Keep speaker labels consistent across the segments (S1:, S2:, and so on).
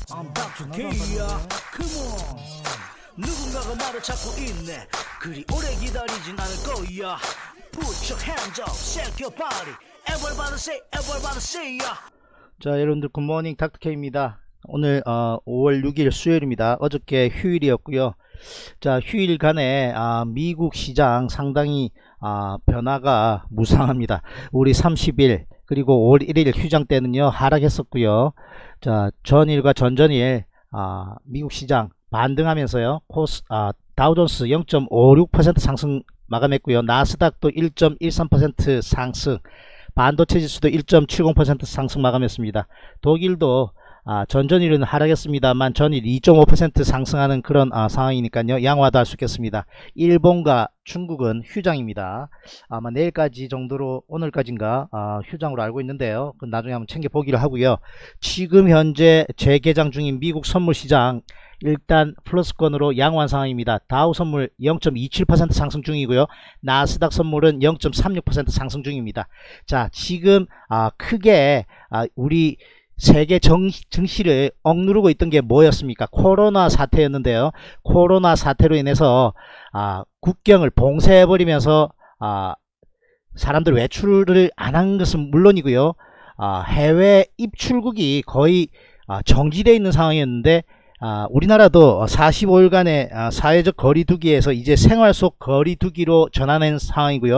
S1: I'm Dr. K야. Come on. 누군가가 나를 찾고 있네. 그리 오래 기다리진 않을 거야. Put your hands up, shake your body. Everybody say ya.
S2: 자, 여러분들 굿모닝 닥터K입니다. 오늘 5월 6일 수요일입니다. 어저께 휴일이었고요. 자, 휴일간에 미국 시장 상당히 변화가 무상합니다. 우리 30일 그리고 5월 1일 휴장 때는요 하락했었고요. 자, 전일과 전전일 미국 시장 반등하면서요 다우존스 0.56% 상승 마감했고요. 나스닥도 1.13% 상승, 반도체 지수도 1.70% 상승 마감했습니다. 독일도 전전일은 하락했습니다만 전일 2.5% 상승하는 그런 상황이니까요 양호하다 할 수 있겠습니다. 일본과 중국은 휴장입니다. 아마 내일까지 정도로, 오늘까지인가 휴장으로 알고 있는데요. 나중에 한번 챙겨보기로 하고요. 지금 현재 재개장 중인 미국 선물시장 일단 플러스권으로 양호한 상황입니다. 다우 선물 0.27% 상승 중이고요. 나스닥 선물은 0.36% 상승 중입니다. 자, 지금 크게 우리 세계 증시를 억누르고 있던 게 뭐였습니까? 코로나 사태였는데요. 코로나 사태로 인해서 국경을 봉쇄해버리면서 사람들 외출을 안 한 것은 물론이고요. 해외 입출국이 거의 정지되어 있는 상황이었는데 우리나라도 45일간의 사회적 거리두기에서 이제 생활 속 거리두기로 전환한 상황이고요.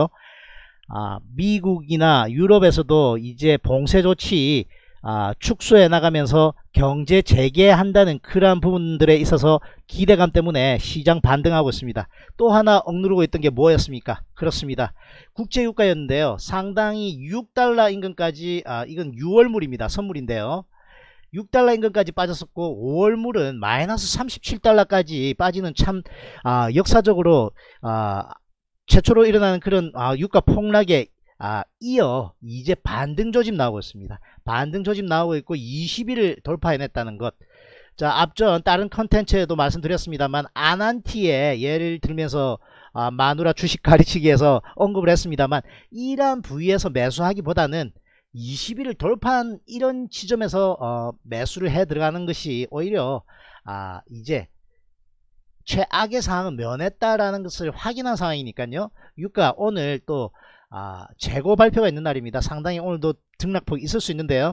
S2: 미국이나 유럽에서도 이제 봉쇄 조치 축소해 나가면서 경제 재개한다는 그러한 부분들에 있어서 기대감 때문에 시장 반등하고 있습니다. 또 하나 억누르고 있던 게 뭐였습니까? 그렇습니다. 국제유가였는데요. 상당히 6달러 인근까지, 이건 6월물입니다. 선물인데요. 6달러 인근까지 빠졌었고 5월물은 마이너스 37달러까지 빠지는 참 역사적으로 최초로 일어나는 그런 유가 폭락에 이어 이제 반등 조짐 나오고 있습니다. 반등 조짐 나오고 있고 20일을 돌파해냈다는 것. 자, 앞전 다른 컨텐츠에도 말씀드렸습니다만 아난티의 예를 들면서 마누라 주식 가르치기에서 언급을 했습니다만 이러한 부위에서 매수하기보다는 20일을 돌파한 이런 지점에서 매수를 해 들어가는 것이 오히려 이제 최악의 상황은 면했다라는 것을 확인한 상황이니까요. 유가 오늘 또 재고 발표가 있는 날입니다. 상당히 오늘도 등락폭이 있을 수 있는데요.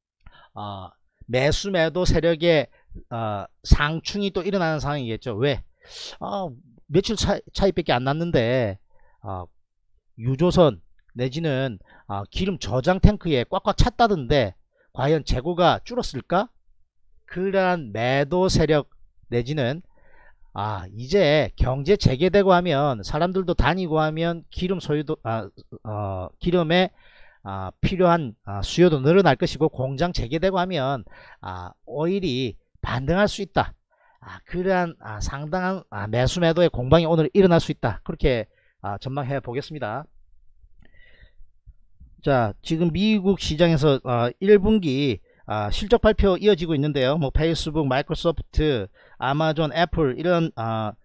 S2: 매수 매도 세력의 상충이 또 일어나는 상황이겠죠. 왜? 며칠 차이밖에 안 났는데 유조선 내지는 기름 저장 탱크에 꽉꽉 찼다던데 과연 재고가 줄었을까? 그러한 매도 세력 내지는 이제 경제 재개되고 하면 사람들도 다니고 하면 기름 소유도 기름에 필요한 수요도 늘어날 것이고 공장 재개되고 하면 오일이 반등할 수 있다. 그러한 상당한 매수 매도의 공방이 오늘 일어날 수 있다. 그렇게 전망해 보겠습니다. 자, 지금 미국 시장에서 1분기 실적 발표 이어지고 있는데요. 뭐 페이스북, 마이크로소프트, 아마존, 애플 이런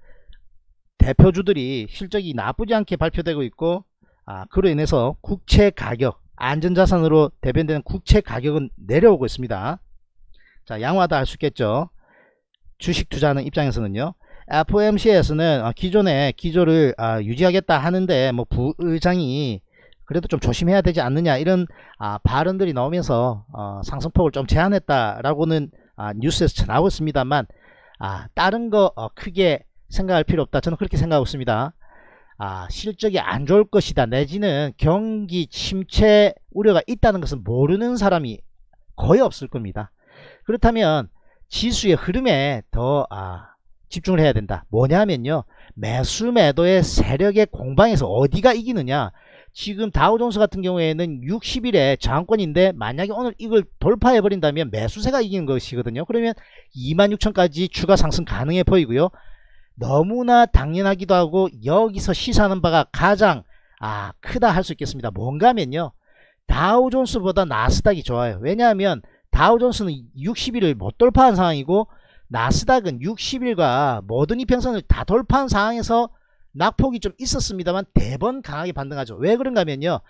S2: 대표주들이 실적이 나쁘지 않게 발표되고 있고 그로 인해서 국채 가격, 안전자산으로 대변되는 국채 가격은 내려오고 있습니다. 자, 양호하다 할 수 있겠죠. 주식 투자하는 입장에서는요. FOMC에서는 기존의 기조를 유지하겠다 하는데 뭐 부의장이 그래도 좀 조심해야 되지 않느냐 이런 발언들이 나오면서 상승폭을 좀 제한했다라고는 뉴스에서 나오고 있습니다만 다른 거 크게 생각할 필요 없다. 저는 그렇게 생각하고 있습니다. 실적이 안 좋을 것이다 내지는 경기 침체 우려가 있다는 것은 모르는 사람이 거의 없을 겁니다. 그렇다면 지수의 흐름에 더 집중을 해야 된다. 뭐냐면요, 매수 매도의 세력의 공방에서 어디가 이기느냐. 지금 다우존스 같은 경우에는 60일에 저항권인데 만약에 오늘 이걸 돌파해 버린다면 매수세가 이기는 것이거든요. 그러면 26,000까지 추가 상승 가능해 보이고요. 너무나 당연하기도 하고 여기서 시사하는 바가 가장 크다 할 수 있겠습니다. 뭔가 하면요, 다우존스보다 나스닥이 좋아요. 왜냐하면 다우존스는 60일을 못 돌파한 상황이고 나스닥은 60일과 모든 이평선을 다 돌파한 상황에서 낙폭이 좀 있었습니다만 대번 강하게 반등하죠. 왜 그런가 하면요,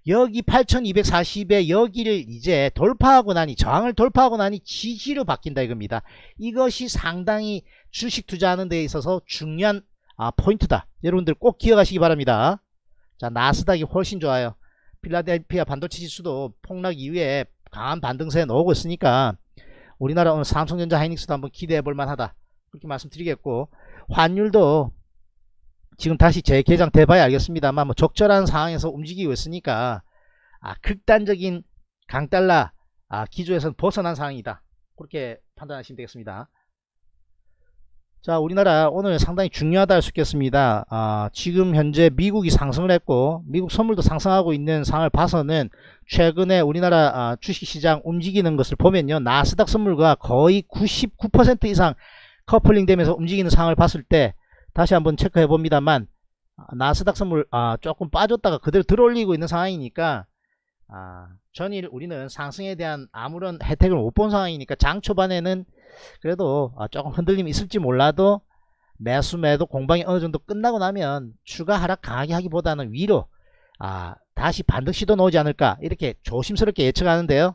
S2: 여기 8240에 여기를 이제 돌파하고 나니, 저항을 돌파하고 나니 지지로 바뀐다 이겁니다. 이것이 상당히 주식 투자하는 데 있어서 중요한 포인트다. 여러분들 꼭 기억하시기 바랍니다. 자, 나스닥이 훨씬 좋아요. 필라델피아 반도체 지수도 폭락 이후에 강한 반등세에 나오고 있으니까 우리나라 오늘 삼성전자 하이닉스도 한번 기대해 볼 만하다, 그렇게 말씀드리겠고, 환율도 지금 다시 재개장 돼봐야 알겠습니다만 뭐 적절한 상황에서 움직이고 있으니까 극단적인 강달러 기조에서는 벗어난 상황이다, 그렇게 판단하시면 되겠습니다. 자, 우리나라 오늘 상당히 중요하다 할 수 있겠습니다. 지금 현재 미국이 상승을 했고 미국 선물도 상승하고 있는 상황을 봐서는 최근에 우리나라 주식시장 움직이는 것을 보면요, 나스닥 선물과 거의 99% 이상 커플링 되면서 움직이는 상황을 봤을 때 다시 한번 체크해 봅니다만, 나스닥 선물 조금 빠졌다가 그대로 들어올리고 있는 상황이니까 전일 우리는 상승에 대한 아무런 혜택을 못 본 상황이니까 장 초반에는 그래도 조금 흔들림이 있을지 몰라도 매수 매도 공방이 어느 정도 끝나고 나면 추가 하락 강하게 하기보다는 위로 다시 반등 시도 나오지 않을까, 이렇게 조심스럽게 예측하는데요.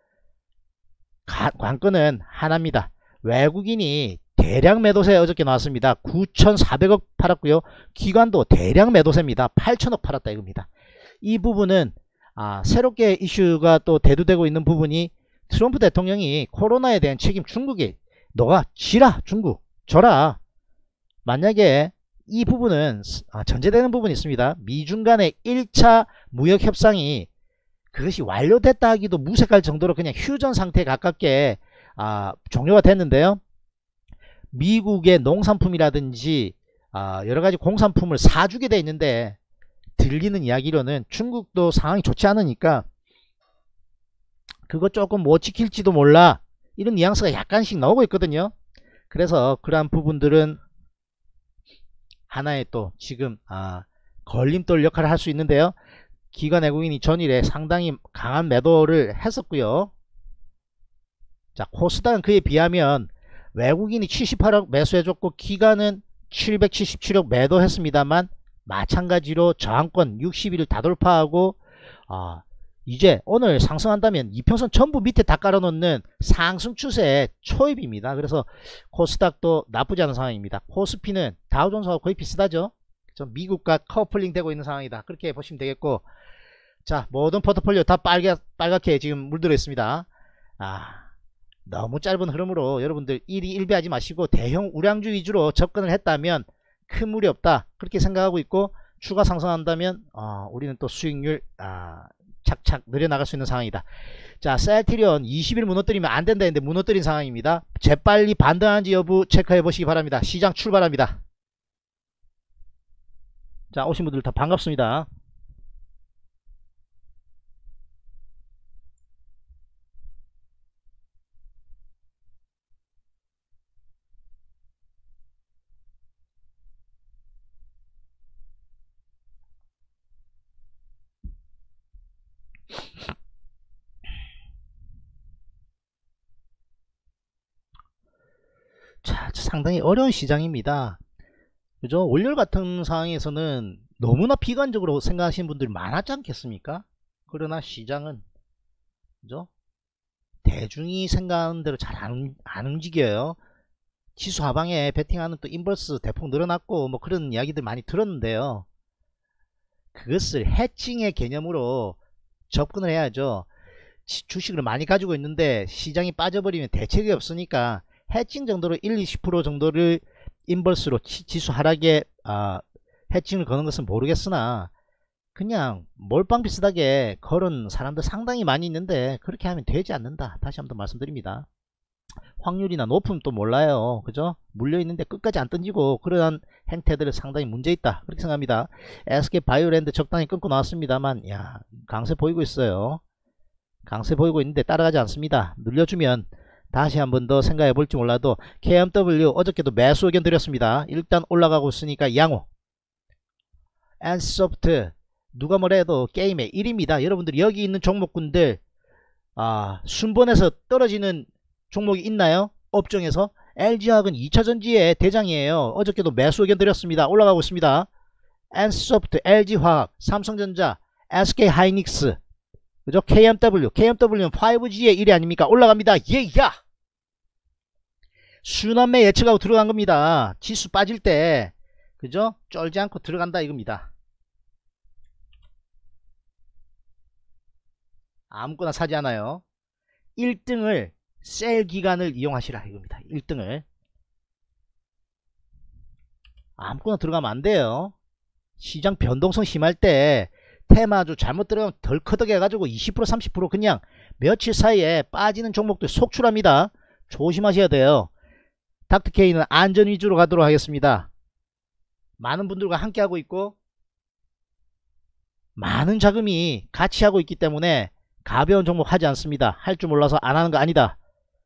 S2: 관건은 하나입니다. 외국인이 대량 매도세 어저께 나왔습니다. 9,400억 팔았고요. 기관도 대량 매도세입니다. 8,000억 팔았다 이겁니다. 이 부분은 새롭게 이슈가 또 대두되고 있는 부분이, 트럼프 대통령이 코로나에 대한 책임 중국에 너가 지라, 중국 져라. 만약에 이 부분은 전제되는 부분이 있습니다. 미중 간의 1차 무역 협상이 그것이 완료됐다 하기도 무색할 정도로 그냥 휴전 상태에 가깝게 종료가 됐는데요. 미국의 농산품이라든지 여러가지 공산품을 사주게 돼 있는데, 들리는 이야기로는 중국도 상황이 좋지 않으니까 그거 조금 못 지킬지도 몰라, 이런 뉘앙스가 약간씩 나오고 있거든요. 그래서 그러한 부분들은 하나의 또 지금 걸림돌 역할을 할 수 있는데요. 기관 외국인이 전일에 상당히 강한 매도를 했었고요. 자, 코스닥은 그에 비하면 외국인이 78억 매수해줬고 기관은 777억 매도했습니다만 마찬가지로 저항권 60일을 다 돌파하고 이제 오늘 상승한다면 이평선 전부 밑에 다 깔아놓는 상승 추세의 초입입니다. 그래서 코스닥도 나쁘지 않은 상황입니다. 코스피는 다우존스하고 거의 비슷하죠. 미국과 커플링 되고 있는 상황이다, 그렇게 보시면 되겠고, 자, 모든 포트폴리오 다 빨갛게 지금 물들어 있습니다. 너무 짧은 흐름으로 여러분들 일희일비하지 마시고 대형 우량주 위주로 접근을 했다면 큰 무리 없다, 그렇게 생각하고 있고, 추가 상승한다면 우리는 또 수익률 착착 늘려나갈 수 있는 상황이다. 자, 셀트리온 20일 무너뜨리면 안 된다 했는데 무너뜨린 상황입니다. 재빨리 반등하는지 여부 체크해 보시기 바랍니다. 시장 출발합니다. 자, 오신 분들 다 반갑습니다. 자, 상당히 어려운 시장입니다. 그죠? 월요일 같은 상황에서는 너무나 비관적으로 생각하시는 분들이 많았지 않겠습니까? 그러나 시장은 그죠? 대중이 생각하는 대로 잘 안 움직여요. 지수 하방에 베팅하는 또 인버스 대폭 늘어났고 뭐 그런 이야기들 많이 들었는데요. 그것을 해칭의 개념으로 접근을 해야죠. 주식을 많이 가지고 있는데 시장이 빠져버리면 대책이 없으니까 해칭 정도로 1-20% 정도를 인버스로 지수 하락에 해칭을 거는 것은 모르겠으나 그냥 몰빵 비슷하게 걸은 사람들 상당히 많이 있는데 그렇게 하면 되지 않는다, 다시 한번 말씀드립니다. 확률이나 높으면 또 몰라요, 그죠? 물려있는데 끝까지 안 던지고 그러한 행태들은 상당히 문제있다, 그렇게 생각합니다. SK바이오랜드 적당히 끊고 나왔습니다만 야, 강세 보이고 있어요. 강세 보이고 있는데 따라가지 않습니다. 눌려주면 다시 한 번 더 생각해 볼지 몰라도 KMW 어저께도 매수 의견 드렸습니다. 일단 올라가고 있으니까 양호. NC소프트 누가 뭐래도 게임의 1위입니다. 여러분들 여기 있는 종목군들 순번에서 떨어지는 종목이 있나요? 업종에서 LG화학은 2차전지의 대장이에요. 어저께도 매수 의견 드렸습니다. 올라가고 있습니다. NC소프트, LG화학, 삼성전자, SK 하이닉스, 그죠? KMW는 5G의 1위 아닙니까? 올라갑니다. 예야! 순환매 예측하고 들어간 겁니다. 지수 빠질 때, 그죠? 쫄지 않고 들어간다 이겁니다. 아무거나 사지 않아요. 1등을 셀 기간을 이용하시라 이겁니다. 1등을 아무거나 들어가면 안 돼요. 시장 변동성 심할 때 테마주 잘못 들어가면 덜커덕 해가지고 20% 30% 그냥 며칠 사이에 빠지는 종목들 속출합니다. 조심하셔야 돼요. 닥터케이는 안전 위주로 가도록 하겠습니다. 많은 분들과 함께 하고 있고 많은 자금이 같이 하고 있기 때문에 가벼운 종목 하지 않습니다. 할 줄 몰라서 안 하는 거 아니다.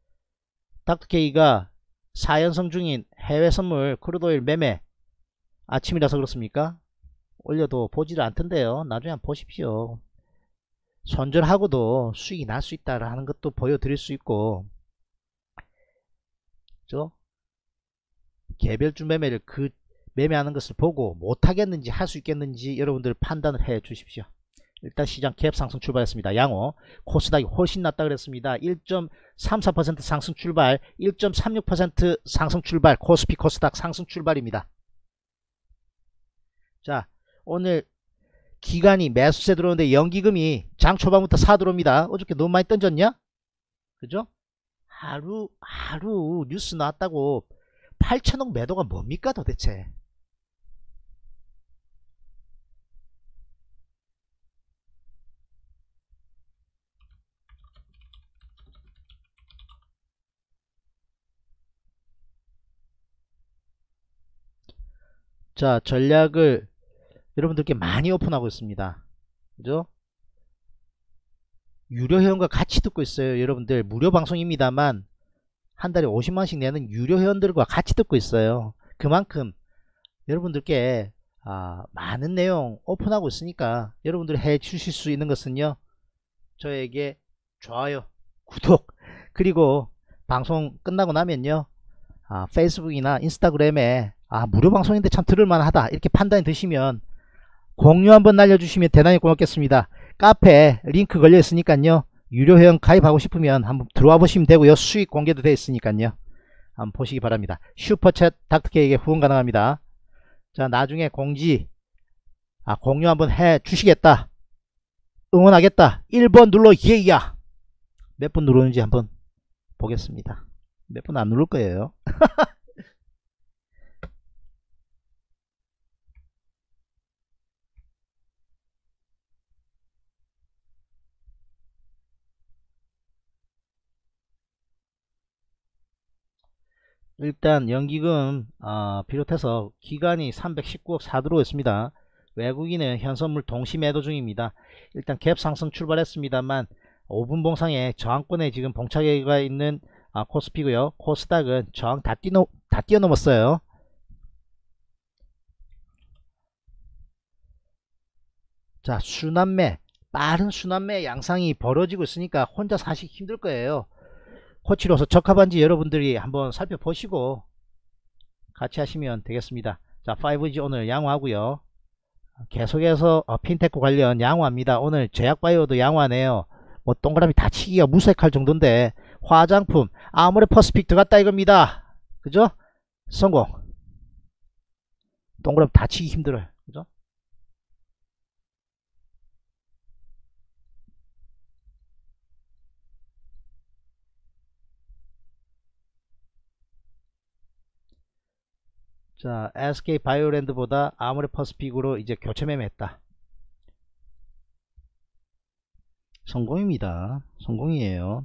S2: 닥터케이가 4연성 중인 해외 선물 크루드오일 매매 아침이라서 그렇습니까? 올려도 보지를 않던데요. 나중에 한번 보십시오. 손절하고도 수익이 날 수 있다라는 것도 보여드릴 수 있고, 그죠? 개별주 매매를 매매하는 것을 보고 못하겠는지 할 수 있겠는지 여러분들 판단을 해 주십시오. 일단 시장 갭 상승 출발했습니다. 양호. 코스닥이 훨씬 낫다 그랬습니다. 1.34% 상승 출발, 1.36% 상승 출발, 코스피 코스닥 상승 출발입니다. 자, 오늘 기간이 매수세 들어오는데 연기금이 장 초반부터 사 들어옵니다. 어저께 너무 많이 던졌냐? 그죠? 하루 뉴스 나왔다고 8천억 매도가 뭡니까 도대체? 자, 전략을 여러분들께 많이 오픈하고 있습니다. 그죠? 유료 회원과 같이 듣고 있어요. 여러분들 무료 방송입니다만 한 달에 50만원씩 내는 유료 회원들과 같이 듣고 있어요. 그만큼 여러분들께 많은 내용 오픈하고 있으니까 여러분들이 해 주실 수 있는 것은요, 저에게 좋아요, 구독, 그리고 방송 끝나고 나면요 페이스북이나 인스타그램에 무료 방송인데 참 들을만하다 이렇게 판단이 드시면 공유 한번 날려주시면 대단히 고맙겠습니다. 카페에 링크 걸려 있으니까요, 유료 회원 가입하고 싶으면 한번 들어와 보시면 되고요, 수익 공개도 되어 있으니까요 한번 보시기 바랍니다. 슈퍼챗 닥터케이에게 후원 가능합니다. 자, 나중에 공지 공유 한번 해 주시겠다, 응원하겠다, 1번 눌러 예야. 몇 분 누르는지 한번 보겠습니다. 몇 분 안 누를 거예요. 일단 연기금 비롯해서 기간이 319억 사 들어오겠습니다. 외국인은 현선물 동시 매도 중입니다. 일단 갭 상승 출발했습니다만 5분 봉상에 저항권에 지금 봉착해가 있는 코스피고요. 코스닥은 저항 다 뛰어넘었어요. 자, 빠른 순환매 양상이 벌어지고 있으니까 혼자 사시기 힘들 거예요. 코치로서 적합한지 여러분들이 한번 살펴보시고 같이 하시면 되겠습니다. 자, 5G 오늘 양호하고요. 계속해서 핀테크 관련 양호합니다. 오늘 제약바이오도 양호하네요. 뭐 동그라미 다 치기가 무색할 정도인데 화장품 아모레퍼스픽 들어갔다 이겁니다. 그죠? 성공. 동그라미 다 치기 힘들어요. 그죠? 자, SK 바이오랜드보다 아모레퍼스픽으로 이제 교체 매매했다. 성공입니다. 성공이에요.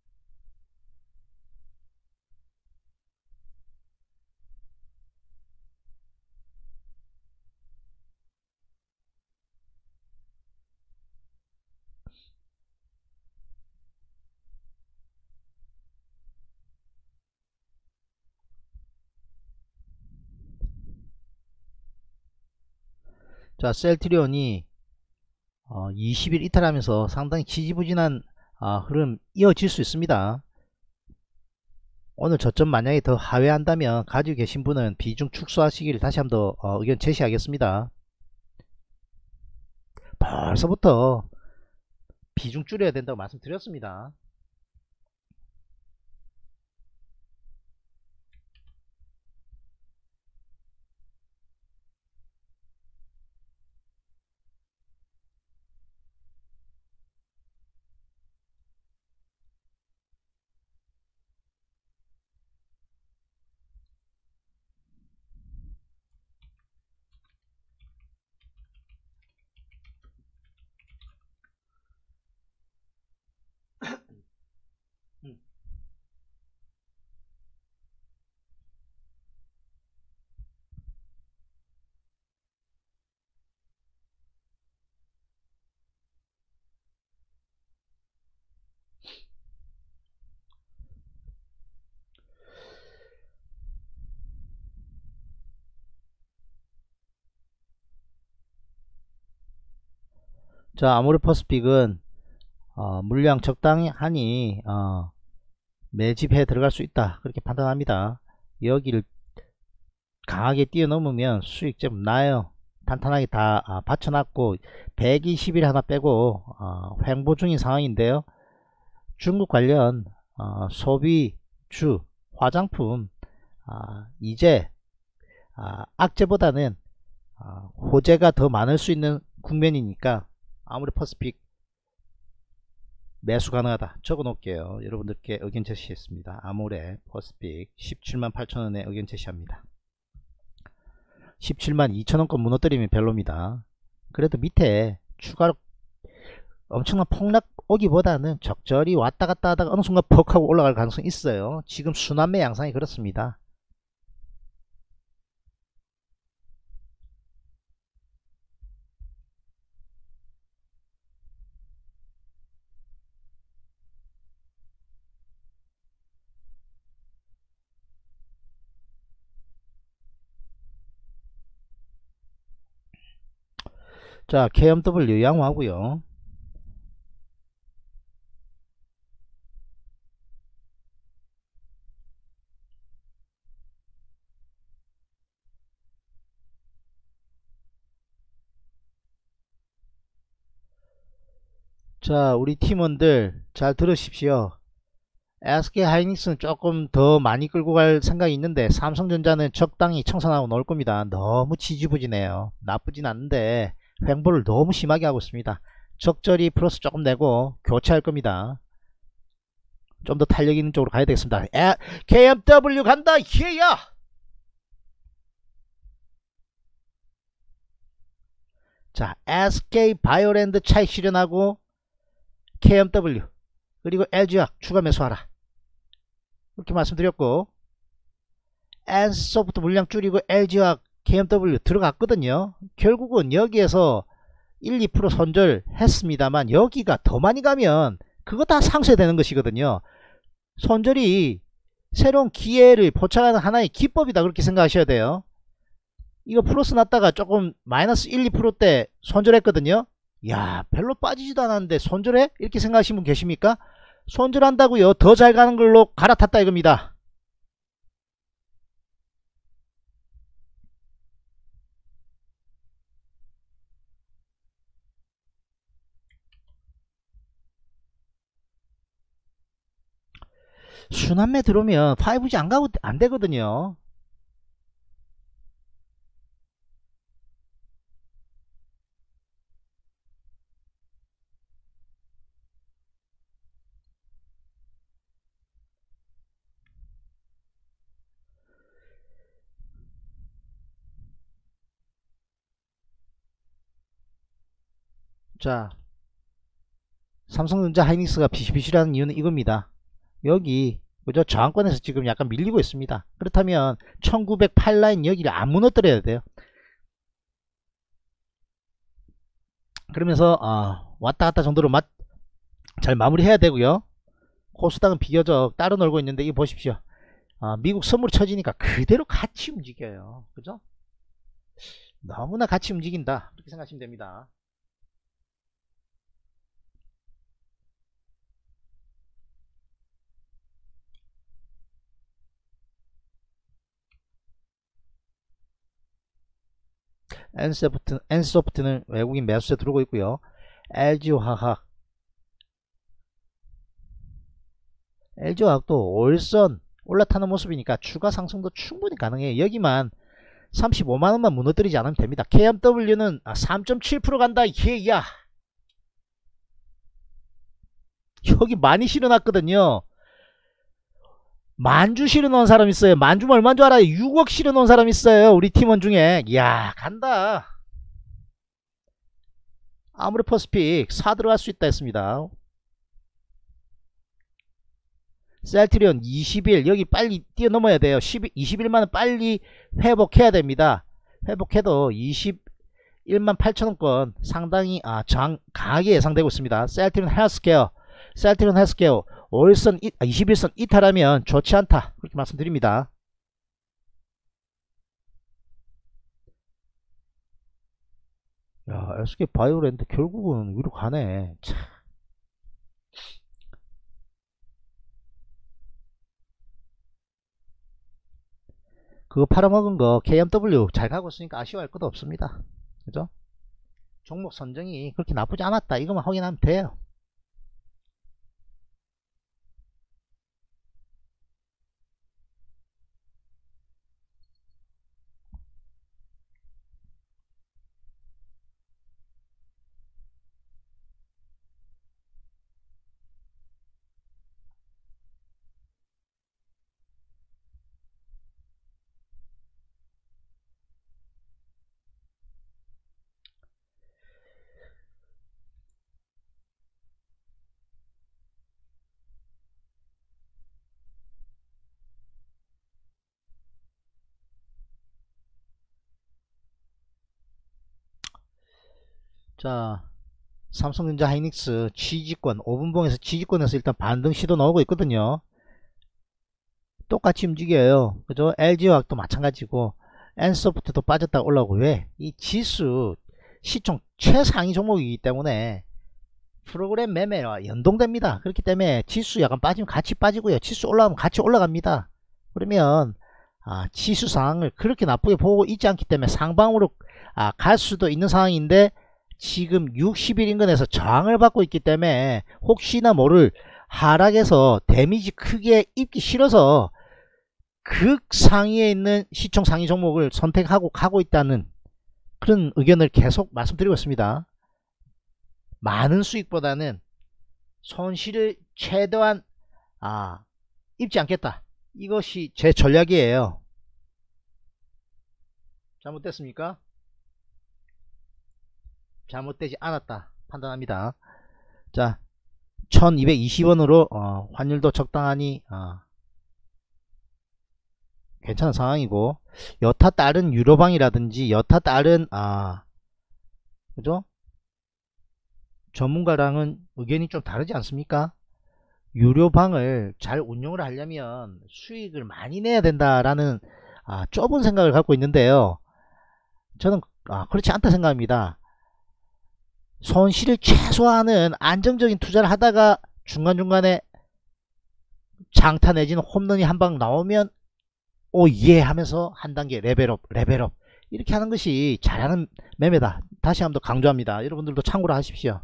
S2: 자, 셀트리온이 20일 이탈하면서 상당히 지지부진한 흐름 이어질 수 있습니다. 오늘 저점 만약에 더 하회한다면 가지고 계신 분은 비중 축소하시기를 다시 한번 더 의견 제시하겠습니다. 벌써부터 비중 줄여야 된다고 말씀드렸습니다. 자, 아모레퍼스픽은 물량 적당히 하니 매집해 들어갈 수 있다, 그렇게 판단합니다. 여기를 강하게 뛰어넘으면 수익 좀 나요. 탄탄하게 다 받쳐놨고 120일 하나 빼고 횡보 중인 상황인데요. 중국 관련 소비주 화장품 이제 악재보다는 호재가 더 많을 수 있는 국면이니까 아모레퍼스픽 매수 가능하다 적어 놓을게요. 여러분들께 의견 제시했습니다. 아모레퍼스픽 178,000원에 의견 제시합니다. 172,000원권 무너뜨리면 별로입니다. 그래도 밑에 추가로 엄청난 폭락 오기보다는 적절히 왔다 갔다 하다가 어느 순간 퍽 하고 올라갈 가능성이 있어요. 지금 순환매 양상이 그렇습니다. 자, KMW 양호하고요. 자, 우리 팀원들 잘 들으십시오. SK하이닉스는 조금 더 많이 끌고 갈 생각이 있는데 삼성전자는 적당히 청산하고 놓을 겁니다. 너무 지지부진해요. 나쁘진 않은데 횡보를 너무 심하게 하고 있습니다. 적절히 플러스 조금 내고 교체할 겁니다. 좀 더 탄력 있는 쪽으로 가야 되겠습니다. KMW 간다. 예야. 자, SK바이오랜드 차익 실현하고 KMW 그리고 LG화학 추가 매수하라, 이렇게 말씀드렸고, NC소프트 물량 줄이고 LG화학 KMW 들어갔거든요. 결국은 여기에서 1, 2% 손절했습니다만 여기가 더 많이 가면 그거 다 상쇄되는 것이거든요. 손절이 새로운 기회를 포착하는 하나의 기법이다, 그렇게 생각하셔야 돼요. 이거 플러스 났다가 조금 마이너스 1, 2%대 손절했거든요. 야, 별로 빠지지도 않았는데 손절해? 이렇게 생각하시는 분 계십니까? 손절한다고요 더 잘 가는 걸로 갈아탔다 이겁니다. 순환매 들어오면 5G 안 가고 안 되거든요. 자, 삼성전자 하이닉스가 비실비실하는 이유는 이겁니다. 여기 그죠? 저항권에서 지금 약간 밀리고 있습니다. 그렇다면 1908 라인 여기를 안 무너뜨려야 돼요. 그러면서 왔다 갔다 정도로 잘 마무리해야 되고요. 코스닥은 비교적 따로 놀고 있는데 이거 보십시오. 미국 선물이 쳐지니까 그대로 같이 움직여요. 그죠? 너무나 같이 움직인다, 그렇게 생각하시면 됩니다. NC소프트는 외국인 매수세 들어오고 있고요. LG화학 LG화학도 월선 올라타는 모습이니까 추가 상승도 충분히 가능해요. 여기만 35만원만 무너뜨리지 않으면 됩니다. KMW는 3.7% 간다. 야, 여기 많이 실어놨거든요. 만주 실어놓은 사람 있어요. 만주면 얼마인 줄 알아요? 6억 실어놓은 사람 있어요. 우리 팀원 중에. 이야, 간다. 아모레퍼스픽 4 들어갈 수 있다 했습니다. 셀트리온 20일 여기 빨리 뛰어넘어야 돼요. 21만원 빨리 회복해야 됩니다. 회복해도 21만 8천원권 상당히 강하게 예상되고 있습니다. 셀트리온 헬스케어 월선 21선 이탈하면 좋지 않다, 그렇게 말씀드립니다. 야, SK 바이오랜드 결국은 위로 가네. 참. 그거 팔아먹은 거 KMW 잘 가고 있으니까 아쉬워할 것도 없습니다. 그죠? 종목 선정이 그렇게 나쁘지 않았다, 이것만 확인하면 돼요. 자, 삼성전자 하이닉스 지지권 5분봉에서 지지권에서 일단 반등 시도 나오고 있거든요. 똑같이 움직여요. 그죠? LG화학도 마찬가지고 NC소프트도 빠졌다가 올라오고. 왜? 이 지수 시총 최상위 종목이기 때문에 프로그램 매매와 연동됩니다. 그렇기 때문에 지수 약간 빠지면 같이 빠지고요, 지수 올라가면 같이 올라갑니다. 그러면 지수 상황을 그렇게 나쁘게 보고 있지 않기 때문에 상방으로 갈 수도 있는 상황인데, 지금 60일 인근에서 저항을 받고 있기 때문에 혹시나 모를 하락에서 데미지 크게 입기 싫어서 극상위에 있는 시총 상위 종목을 선택하고 가고 있다는 그런 의견을 계속 말씀드리고 있습니다. 많은 수익보다는 손실을 최대한 입지 않겠다, 이것이 제 전략이에요. 잘못됐습니까? 잘못되지 않았다 판단합니다. 자, 1220원으로 환율도 적당하니 괜찮은 상황이고, 여타 다른 유로방이라든지 여타 다른 그죠? 전문가랑은 의견이 좀 다르지 않습니까? 유료방을 잘 운영을 하려면 수익을 많이 내야 된다라는 좁은 생각을 갖고 있는데요, 저는 그렇지 않다 생각합니다. 손실을 최소화하는 안정적인 투자를 하다가 중간중간에 장타 내지는 홈런이 한 방 나오면 오예 하면서 한 단계 레벨업 이렇게 하는 것이 잘하는 매매다. 다시 한번 더 강조합니다. 여러분들도 참고로 하십시오.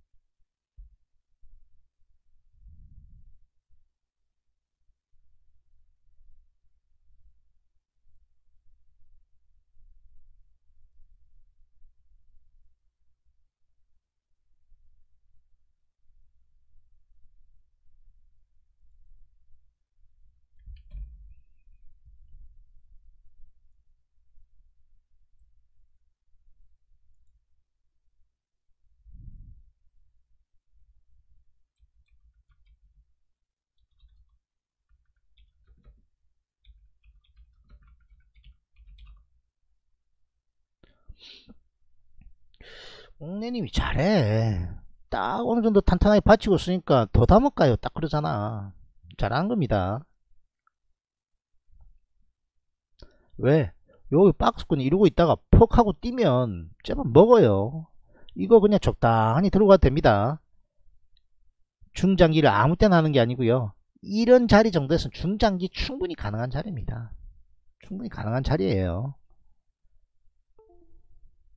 S2: 옥내님이 잘해. 딱 어느 정도 탄탄하게 받치고 있으니까 더 담을까요? 딱 그러잖아. 잘하는 겁니다. 왜? 여기 박스권 이러고 있다가 퍽 하고 뛰면 제발 먹어요. 이거 그냥 적당히 들어가도 됩니다. 중장기를 아무 때나 하는 게 아니고요, 이런 자리 정도에서는 중장기 충분히 가능한 자리입니다. 충분히 가능한 자리예요.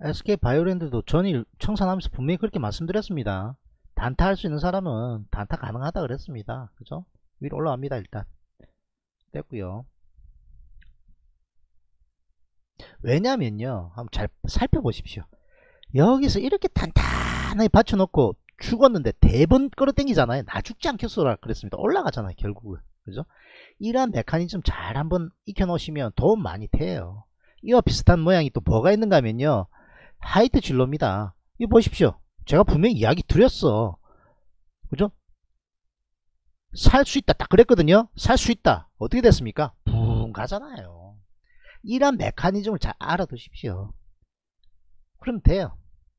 S2: SK바이오랜드도 전일 청산하면서 분명히 그렇게 말씀드렸습니다. 단타 할 수 있는 사람은 단타 가능하다 그랬습니다. 그죠? 위로 올라갑니다. 일단 됐고요. 왜냐면요, 한번 잘 살펴보십시오. 여기서 이렇게 단단하게 받쳐놓고 죽었는데 대번 끌어당기잖아요. 나 죽지 않겠소라 그랬습니다. 올라가잖아요 결국은. 그죠? 이러한 메커니즘 잘 한번 익혀 놓으시면 도움 많이 돼요. 이와 비슷한 모양이 또 뭐가 있는가 하면요, 하이트 진로입니다. 이거 보십시오. 제가 분명히 이야기 드렸어. 그죠? 살 수 있다 딱 그랬거든요. 살 수 있다. 어떻게 됐습니까? 붕 가잖아요. 이러한 메커니즘을 잘 알아두십시오. 그럼 돼요.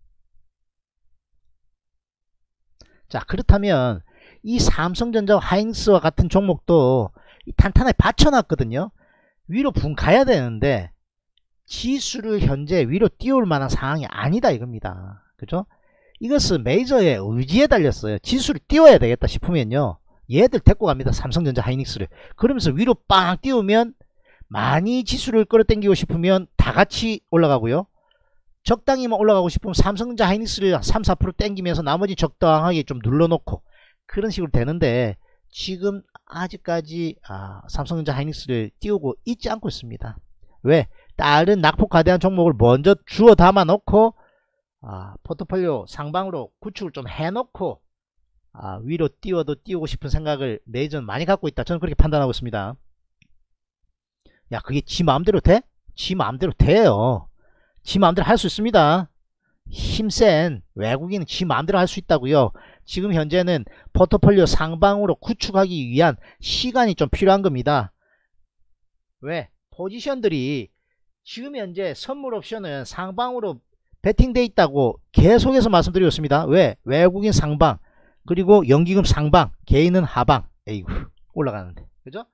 S2: 자, 그렇다면 이 삼성전자와 하이닉스와 같은 종목도 탄탄하게 받쳐놨거든요. 위로 붕 가야 되는데 지수를 현재 위로 띄울 만한 상황이 아니다 이겁니다. 그죠? 이것은 메이저의 의지에 달렸어요. 지수를 띄워야 되겠다 싶으면요, 얘들 데리고 갑니다. 삼성전자 하이닉스를. 그러면서 위로 빵 띄우면 많이 지수를 끌어당기고 싶으면 다 같이 올라가고요, 적당히만 올라가고 싶으면 삼성전자 하이닉스를 3~4% 땡기면서 나머지 적당하게 좀 눌러놓고 그런 식으로 되는데, 지금 아직까지 삼성전자 하이닉스를 띄우고 있지 않고 있습니다. 왜? 다른 낙폭과대한 종목을 먼저 주워 담아 놓고 포트폴리오 상방으로 구축을 좀 해놓고 위로 띄워도 띄우고 싶은 생각을 메이저는 많이 갖고 있다. 저는 그렇게 판단하고 있습니다. 야, 그게 지 마음대로 돼? 지 마음대로 돼요. 지 마음대로 할 수 있습니다. 힘센 외국인은 지 마음대로 할 수 있다고요. 지금 현재는 포트폴리오 상방으로 구축하기 위한 시간이 좀 필요한 겁니다. 왜? 포지션들이 지금 현재 선물 옵션은 상방으로 베팅돼 있다고 계속해서 말씀드리고 있습니다. 왜? 외국인 상방, 그리고 연기금 상방, 개인은 하방. 에이구, 올라가는데. 그죠?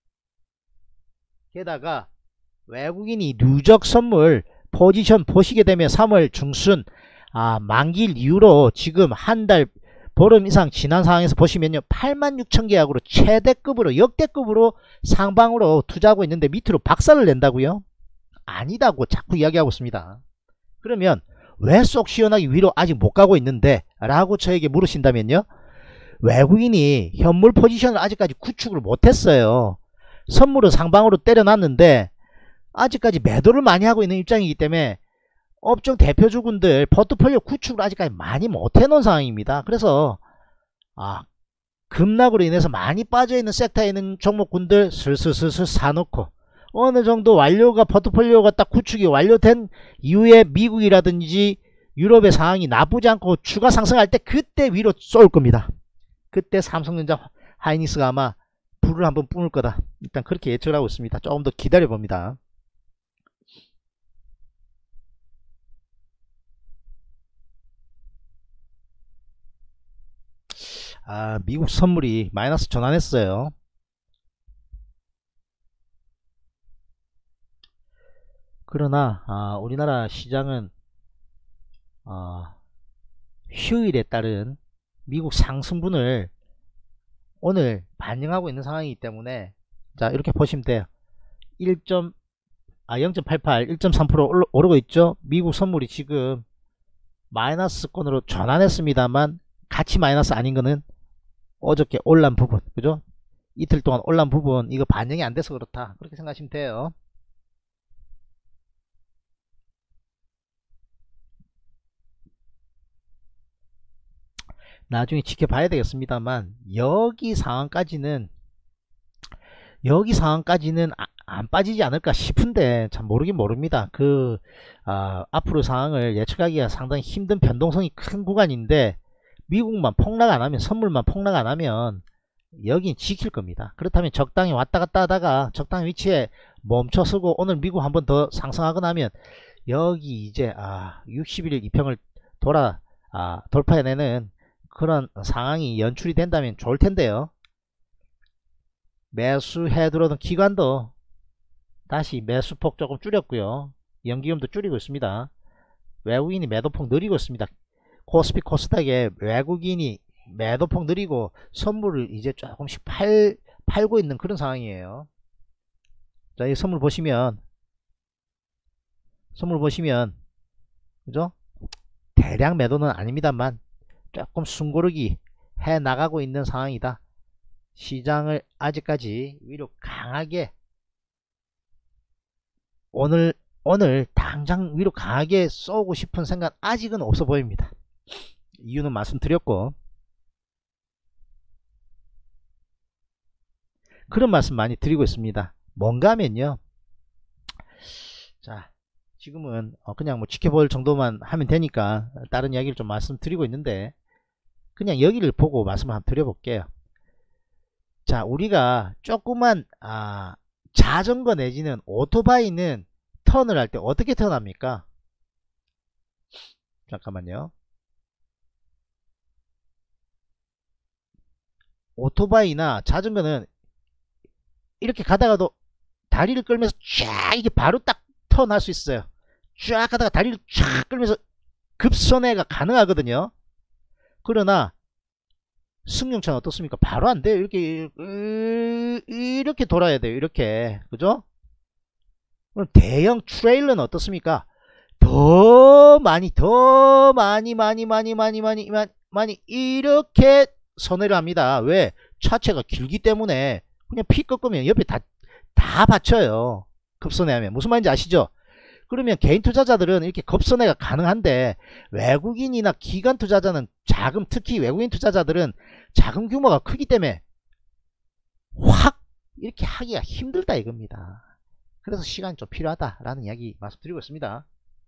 S2: 게다가 외국인이 누적 선물 포지션 보시게 되면 3월 중순 만기일 이후로 지금 한 달 보름 이상 지난 상황에서 보시면요, 86,000 계약으로 최대급으로 역대급으로 상방으로 투자하고 있는데 밑으로 박살을 낸다고요? 아니다고 자꾸 이야기하고 있습니다. 그러면 왜 쏙 시원하게 위로 아직 못 가고 있는데 라고 저에게 물으신다면요, 외국인이 현물 포지션을 아직까지 구축을 못했어요. 선물은 상방으로 때려놨는데 아직까지 매도를 많이 하고 있는 입장이기 때문에 업종 대표주군들 포트폴리오 구축을 아직까지 많이 못 해놓은 상황입니다. 그래서 급락으로 인해서 많이 빠져있는 섹터에 있는 종목군들 슬슬슬슬 사놓고 어느 정도 완료가 포트폴리오가 딱 구축이 완료된 이후에 미국이라든지 유럽의 상황이 나쁘지 않고 추가 상승할 때 그때 위로 쏠 겁니다. 그때 삼성전자 하이닉스가 아마 불을 한번 뿜을 거다. 일단 그렇게 예측을 하고 있습니다. 조금 더 기다려 봅니다. 미국 선물이 마이너스 전환했어요. 그러나 우리나라 시장은 휴일에 따른 미국 상승분을 오늘 반영하고 있는 상황이기 때문에, 자, 이렇게 보시면 돼요. 0.88, 1.3% 오르고 있죠. 미국 선물이 지금 마이너스권으로 전환했습니다만 같이 마이너스 아닌 거는 어저께 올란 부분, 그죠? 이틀 동안 올란 부분, 이거 반영이 안 돼서 그렇다, 그렇게 생각하시면 돼요. 나중에 지켜봐야 되겠습니다만 여기 상황까지는 안 빠지지 않을까 싶은데 참 모르긴 모릅니다. 앞으로 상황을 예측하기가 상당히 힘든 변동성이 큰 구간인데, 미국만 폭락 안하면, 선물만 폭락 안하면 여긴 지킬 겁니다. 그렇다면 적당히 왔다갔다 하다가 적당한 위치에 멈춰서고 오늘 미국 한번 더 상승하거나 하면 여기 이제 60일 이평을 돌파해내는 그런 상황이 연출이 된다면 좋을 텐데요. 매수해 들어오던 기관도 다시 매수폭 조금 줄였고요. 연기금도 줄이고 있습니다. 외국인이 매도폭 늘리고 있습니다. 코스피 코스닥에 외국인이 매도폭 늘리고 선물을 이제 조금씩 팔고 있는 그런 상황이에요. 자, 이 선물 보시면 그죠? 대량 매도는 아닙니다만 조금 숨고르기 해 나가고 있는 상황이다. 시장을 아직까지 위로 강하게 오늘 당장 위로 강하게 쏘고 싶은 생각 아직은 없어 보입니다. 이유는 말씀드렸고, 그런 말씀 많이 드리고 있습니다. 뭔가 하면요, 자 지금은 그냥 뭐 지켜볼 정도만 하면 되니까 다른 이야기를 좀 말씀드리고 있는데, 그냥 여기를 보고 말씀을 한번 드려볼게요. 자, 우리가 조그만 자전거 내지는 오토바이는 턴을 할 때 어떻게 턴합니까? 잠깐만요. 오토바이나 자전거는 이렇게 가다가도 다리를 끌면서 쫙 이게 바로 딱 턴할 수 있어요. 쫙 가다가 다리를 쫙 끌면서 급선회가 가능하거든요. 그러나 승용차는 어떻습니까? 바로 안 돼요. 이렇게 돌아야 돼요. 이렇게. 그죠? 그럼 대형 트레일러는 어떻습니까? 더 많이 이렇게 선회를 합니다. 왜? 차체가 길기 때문에 그냥 피 꺾으면 옆에 다 받쳐요. 급선회하면. 무슨 말인지 아시죠? 그러면 개인 투자자들은 이렇게 급선회가 가능한데, 외국인이나 기관 투자자는 특히 외국인 투자자들은 자금 규모가 크기 때문에 확 이렇게 하기가 힘들다 이겁니다. 그래서 시간이 좀 필요하다라는 이야기 말씀드리고 있습니다.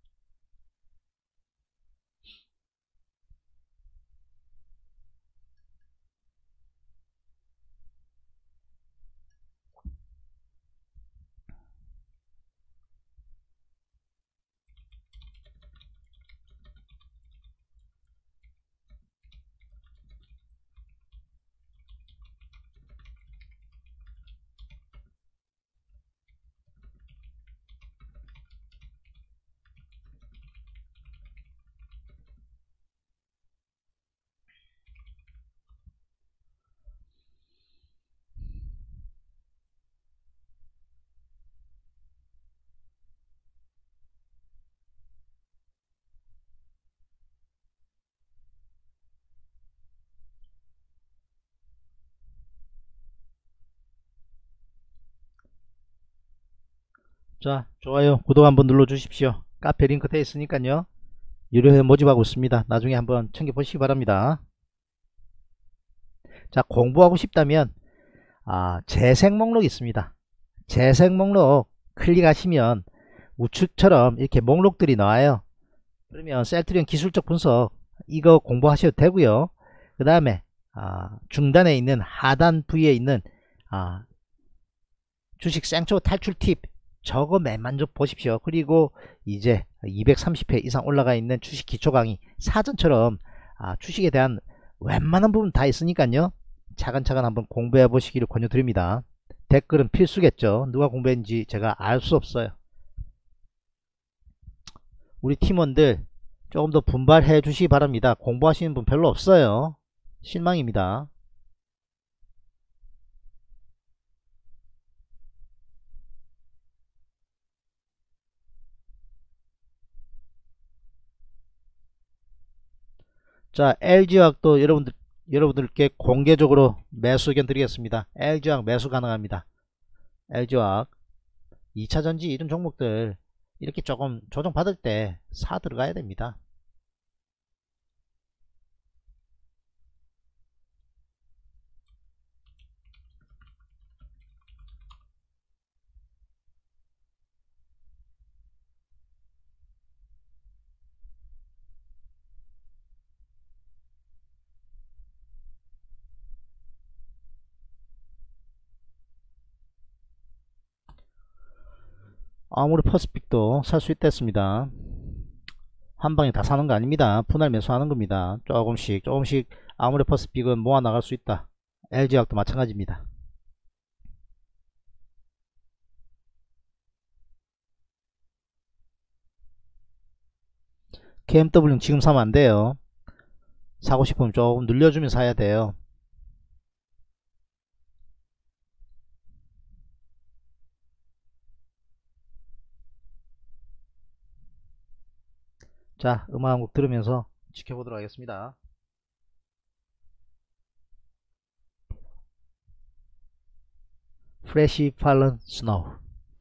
S2: 자, 좋아요, 구독 한번 눌러 주십시오. 카페 링크 되어 있으니까요, 유료회 모집하고 있습니다. 나중에 한번 챙겨보시기 바랍니다. 자, 공부하고 싶다면 재생 목록 있습니다. 재생 목록 클릭하시면 우측처럼 이렇게 목록들이 나와요. 그러면 셀트리온 기술적 분석 이거 공부하셔도 되고요. 그 다음에 중단에 있는 하단 부위에 있는 주식 생초 탈출 팁, 저거 맨만 좀 보십시오. 그리고 이제 230회 이상 올라가 있는 주식 기초 강의 사전처럼 주식에 대한 웬만한 부분 다 있으니까요, 차근차근 한번 공부해 보시기를 권유드립니다. 댓글은 필수겠죠. 누가 공부했는지 제가 알 수 없어요. 우리 팀원들 조금 더 분발해 주시기 바랍니다. 공부하시는 분 별로 없어요. 실망입니다. 자, LG화학도 여러분들께 공개적으로 매수 의견 드리겠습니다. LG화학 매수 가능합니다. LG화학 2차전지 이런 종목들 이렇게 조금 조정 받을 때 사 들어가야 됩니다. 아무리 퍼스픽도 살 수 있댔습니다. 한 방에 다 사는 거 아닙니다. 분할 매수하는 겁니다. 조금씩 아무리 퍼스픽은 모아 나갈 수 있다. LG화학도 마찬가지입니다. KMW는 지금 사면 안 돼요. 사고 싶으면 조금 늘려주면 사야 돼요. 자, 음악 한 곡 들으면서 지켜보도록 하겠습니다. Fresh Fallen Snow.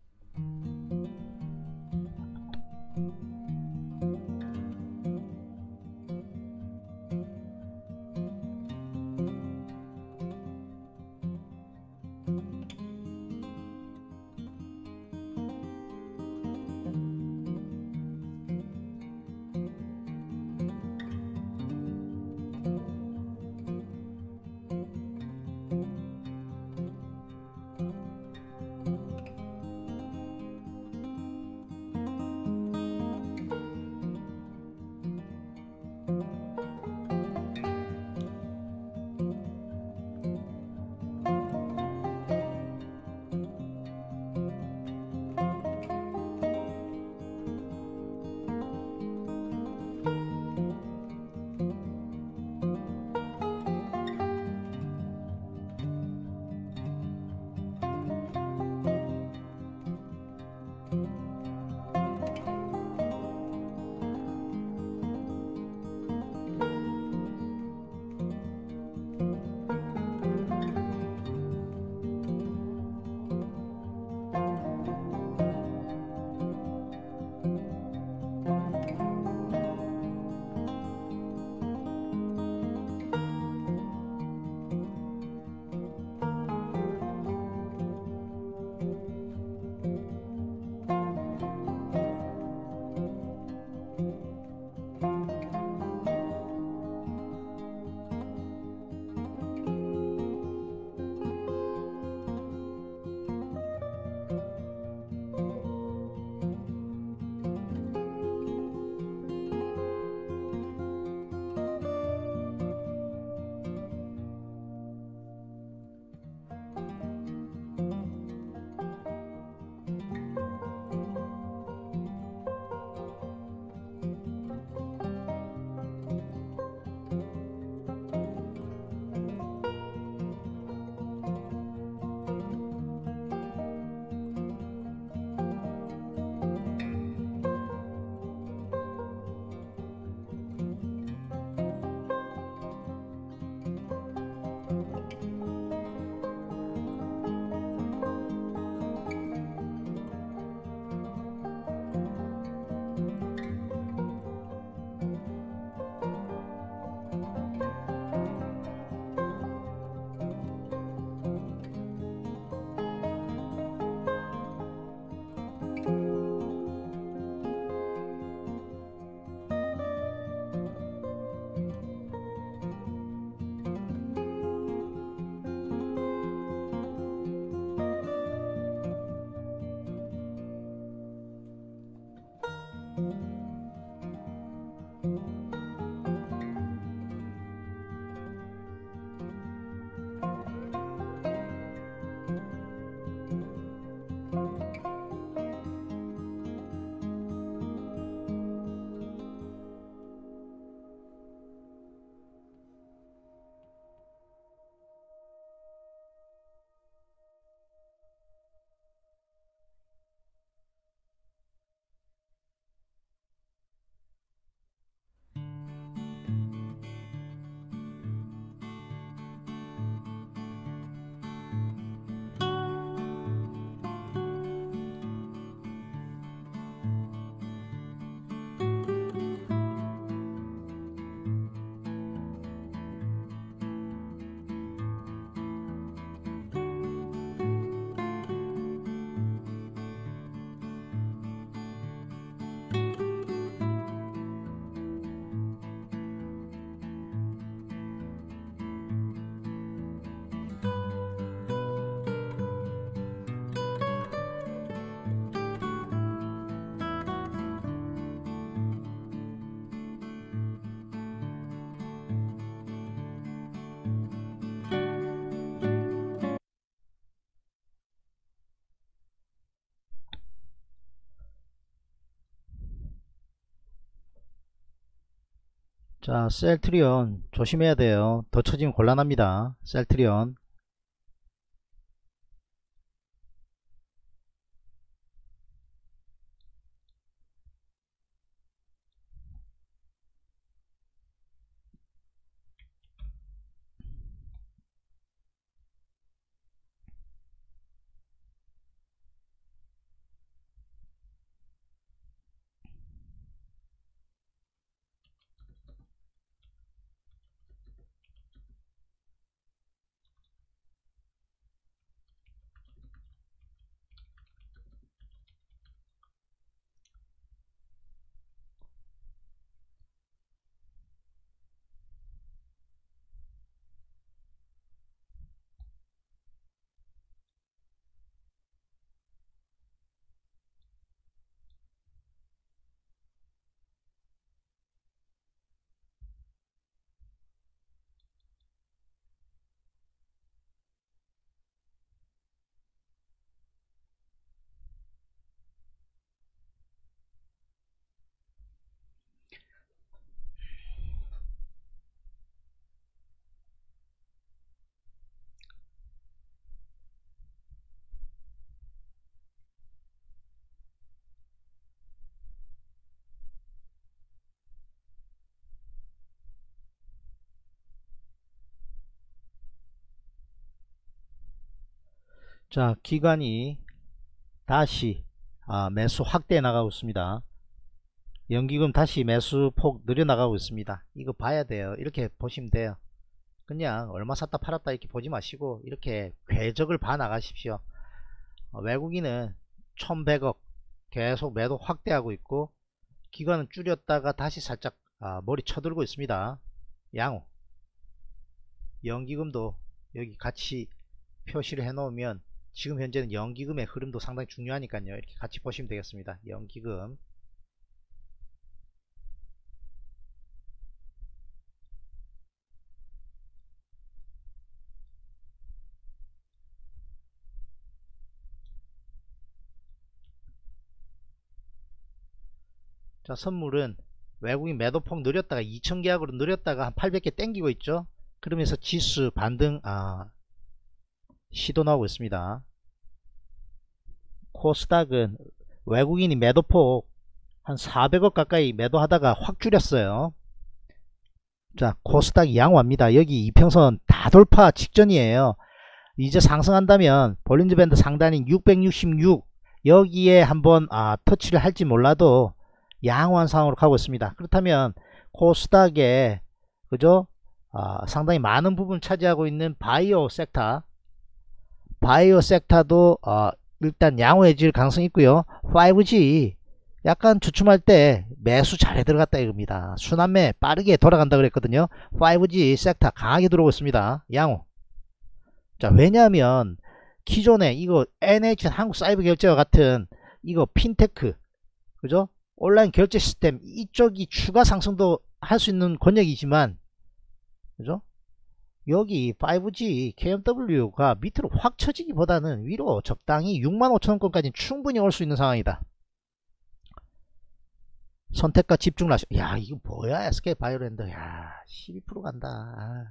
S2: 자, 셀트리온 조심해야 돼요. 더 쳐지면 곤란합니다. 셀트리온. 자, 기관이 다시 매수 확대해 나가고 있습니다. 연기금 다시 매수폭 늘려나가고 있습니다. 이거 봐야 돼요. 이렇게 보시면 돼요. 그냥 얼마 샀다 팔았다 이렇게 보지 마시고 이렇게 궤적을 봐 나가십시오. 외국인은 1100억 계속 매도 확대하고 있고 기관은 줄였다가 다시 살짝 머리 쳐들고 있습니다. 양호. 연기금도 여기 같이 표시를 해 놓으면 지금 현재는 연기금의 흐름도 상당히 중요하니까요. 이렇게 같이 보시면 되겠습니다. 연기금. 자, 선물은 외국인 매도폭 느렸다가 2000계약으로 느렸다가 한 800개 땡기고 있죠. 그러면서 지수 반등 시도 나오고 있습니다. 코스닥은 외국인이 매도폭 한 400억 가까이 매도하다가 확 줄였어요. 자, 코스닥이 양호합니다. 여기 이평선 다 돌파 직전이에요. 이제 상승한다면 볼린저 밴드 상단인 666 여기에 한번 터치를 할지 몰라도 양호한 상황으로 가고 있습니다. 그렇다면 코스닥에 그죠? 상당히 많은 부분 차지하고 있는 바이오 섹터도 일단 양호해질 가능성이 있고요. 5G 약간 주춤할 때 매수 잘해 들어갔다 이겁니다. 순환매 빠르게 돌아간다 그랬거든요. 5G 섹터 강하게 들어오고 있습니다. 양호. 자, 왜냐하면 기존에 이거 NH 한국사이버결제와 같은 이거 핀테크 그죠? 온라인 결제 시스템 이쪽이 추가 상승도 할 수 있는 권역이지만 그죠? 여기 5G KMW가 밑으로 확 쳐지기보다는 위로 적당히 65,000원권까지 충분히 올 수 있는 상황이다. 선택과 집중을 하시. 야, 이거 뭐야? SK 바이오랜드. 야, 12% 간다.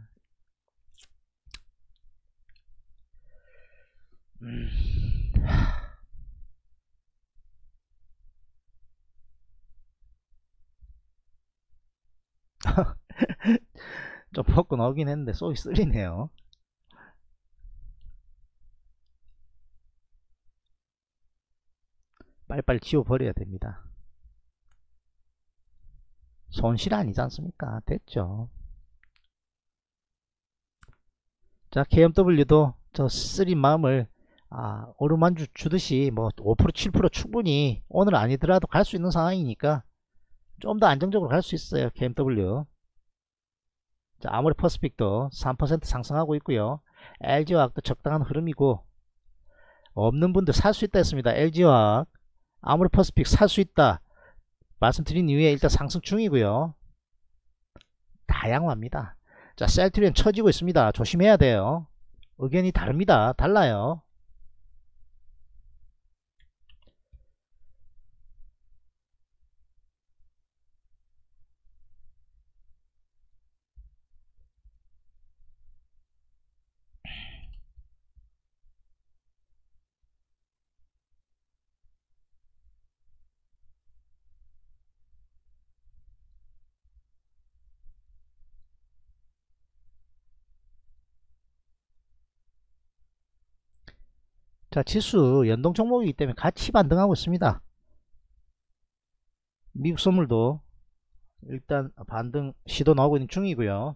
S2: 좀 먹고 나오긴 했는데 쏘기 쓰리네요. 빨리빨리 지워버려야 됩니다. 손실 아니지 않습니까? 됐죠. 자, KMW도 저 쓰린 마음을 오르만주 주듯이 뭐 5% 7% 충분히 오늘 아니더라도 갈 수 있는 상황이니까 좀 더 안정적으로 갈 수 있어요. KMW. 자, 아모레 퍼시픽도 3% 상승하고 있고요. LG화학도 적당한 흐름이고 없는 분들 살 수 있다 했습니다. LG화학, 아모레 퍼시픽 살 수 있다 말씀드린 이후에 일단 상승 중이고요. 다양합니다. 자, 셀트리온 처지고 있습니다. 조심해야 돼요. 의견이 다릅니다. 달라요. 자, 지수 연동 종목이기 때문에 같이 반등하고 있습니다. 미국 선물도 일단 반등 시도 나오고 있는 중이고요.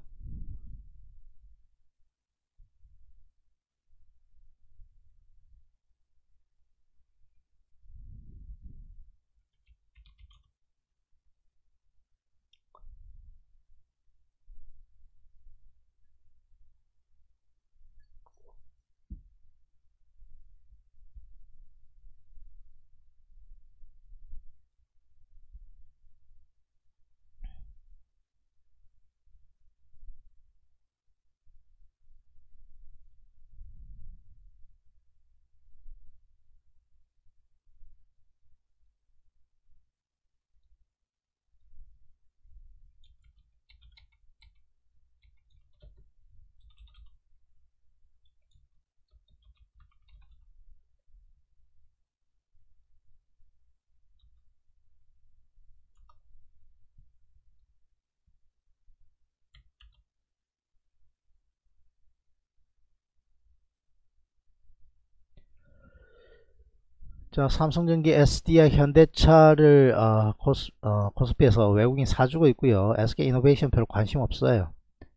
S2: 자, 삼성전기, SDI, 현대차를 코스피에서 외국인 사주고 있고요. SK이노베이션 별 관심 없어요.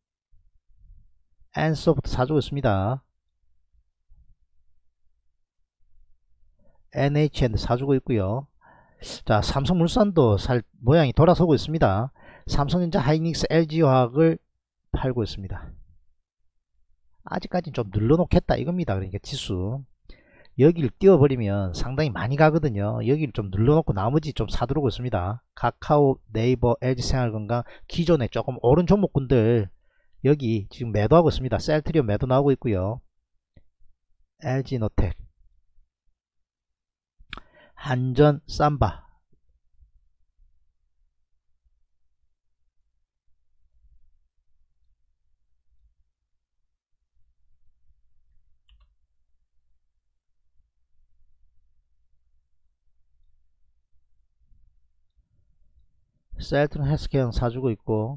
S2: 엔소프트 사주고 있습니다. NHN 사주고 있고요. 자, 삼성물산도 모양이 돌아서고 있습니다. 삼성전자, 하이닉스, LG화학을 팔고 있습니다. 아직까지는 좀 눌러놓겠다 이겁니다. 그러니까 지수 여기를 띄워버리면 상당히 많이 가거든요. 여기를 좀 눌러놓고 나머지 좀 사들어오고 있습니다. 카카오, 네이버, LG생활건강, 기존에 조금 오른 종목군들 여기 지금 매도하고 있습니다. 셀트리온 매도 나오고 있고요. LG노텍, 한전, 삼바, 셀트론 헬스케어는 사주고 있고,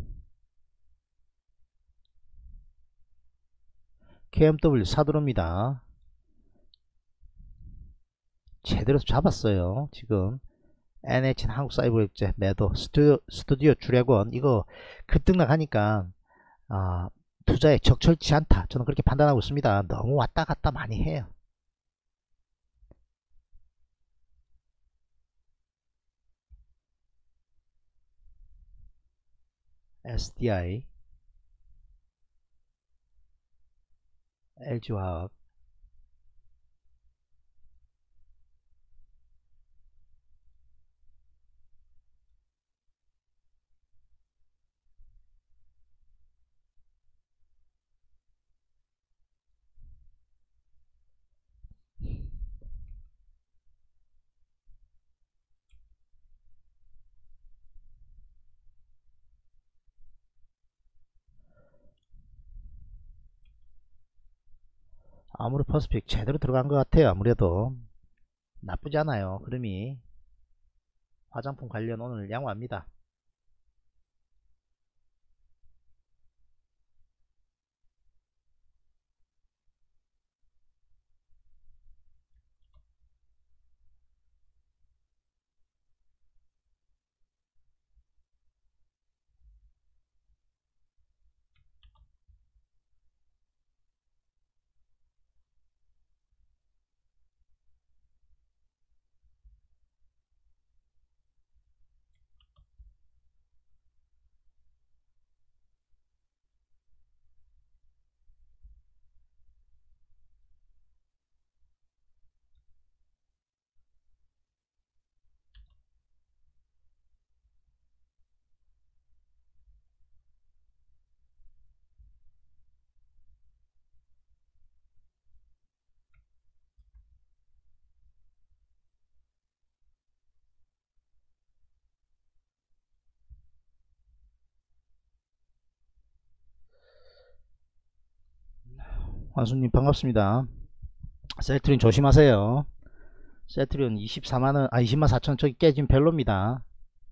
S2: KMW 사들어옵니다. 제대로 잡았어요. 지금 NH는 한국사이버경제 매도, 스튜디오 주력원 이거 급등락하니까 투자에 적절치 않다. 저는 그렇게 판단하고 있습니다. 너무 왔다 갔다 많이 해요. SDI, LG화학, 아무리 퍼스픽 제대로 들어간 것 같아요. 아무래도 나쁘지 않아요. 그럼이 화장품 관련 오늘 양호합니다. 환수님 반갑습니다. 셀트린 조심하세요. 셀트린 24만원 204,000원 저기 깨진 별로입니다.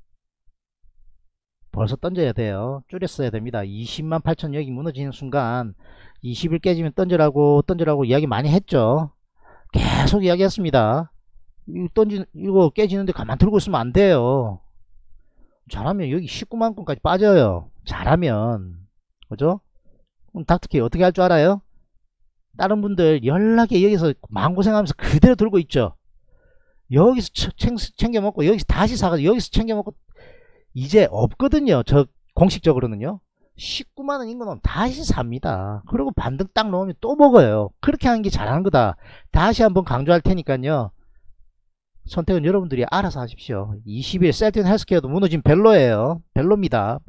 S2: 벌써 던져야 돼요. 줄였어야 됩니다. 20만 8천 여기 무너지는 순간 20일 깨지면 던져라고 이야기 많이 했죠. 계속 이야기했습니다. 이거 깨지는데 가만 들고 있으면 안 돼요. 잘하면 여기 19만 건까지 빠져요. 잘하면. 그죠? 그럼 닥터케이 어떻게 할 줄 알아요? 다른 분들 연락에 여기서 마음고생하면서 그대로 들고 있죠. 여기서 챙겨 먹고 여기서 다시 사가지고 여기서 챙겨 먹고 이제 없거든요. 저 공식적으로는요. 19만원 인거는 다시 삽니다. 그리고 반등 딱 놓으면 또 먹어요. 그렇게 하는 게 잘하는 거다. 다시 한번 강조할 테니까요. 선택은 여러분들이 알아서 하십시오. 20일 셀튼 헬스케어도 무너진 벨로예요. 벨로입니다.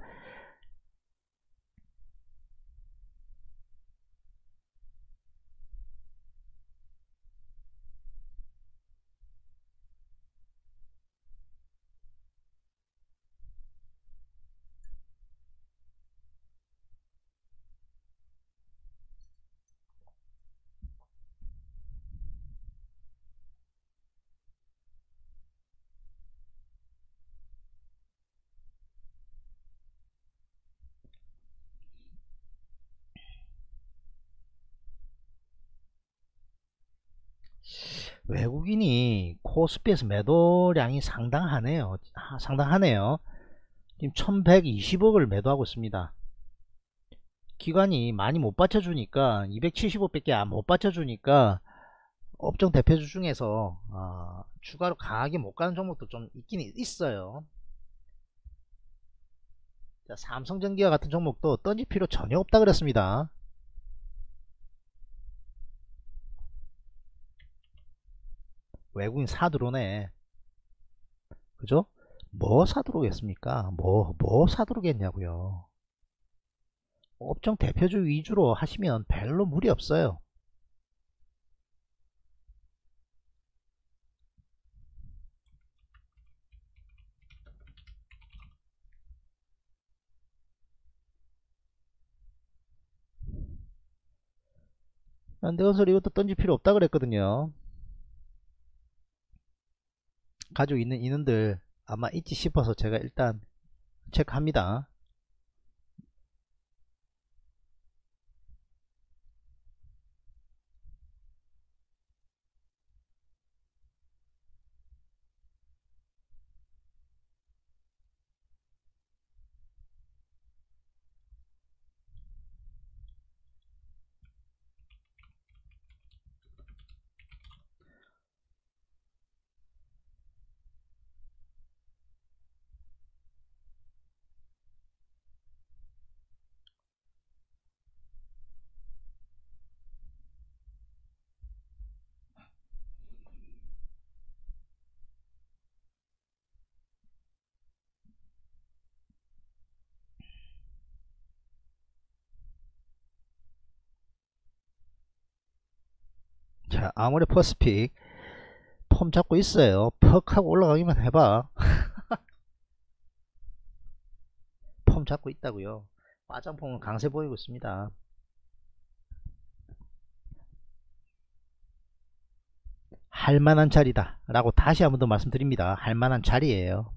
S2: 외국인이 코스피에서 매도량이 상당하네요. 지금 1120억을 매도하고 있습니다. 기관이 많이 못 받쳐주니까 275밖에 못 받쳐주니까 업종 대표주 중에서 추가로 강하게 못 가는 종목도 좀 있긴 있어요. 자, 삼성전기와 같은 종목도 던질 필요 전혀 없다 그랬습니다. 외국인 사들어오네. 그죠? 뭐 사들어오겠습니까? 뭐 사들어오겠냐고요. 업종 대표주 위주로 하시면 별로 무리 없어요. 현대건설 이것도 던질 필요 없다 그랬거든요. 가지고 있는 인원들 아마 있지 싶어서 제가 일단 체크합니다. 자, 아모레 퍼스픽 폼 잡고 있어요. 퍽 하고 올라가기만 해봐. 폼 잡고 있다고요. 빠장폼은 강세 보이고 있습니다. 할만한 자리다 라고 다시 한번 더 말씀드립니다. 할만한 자리예요.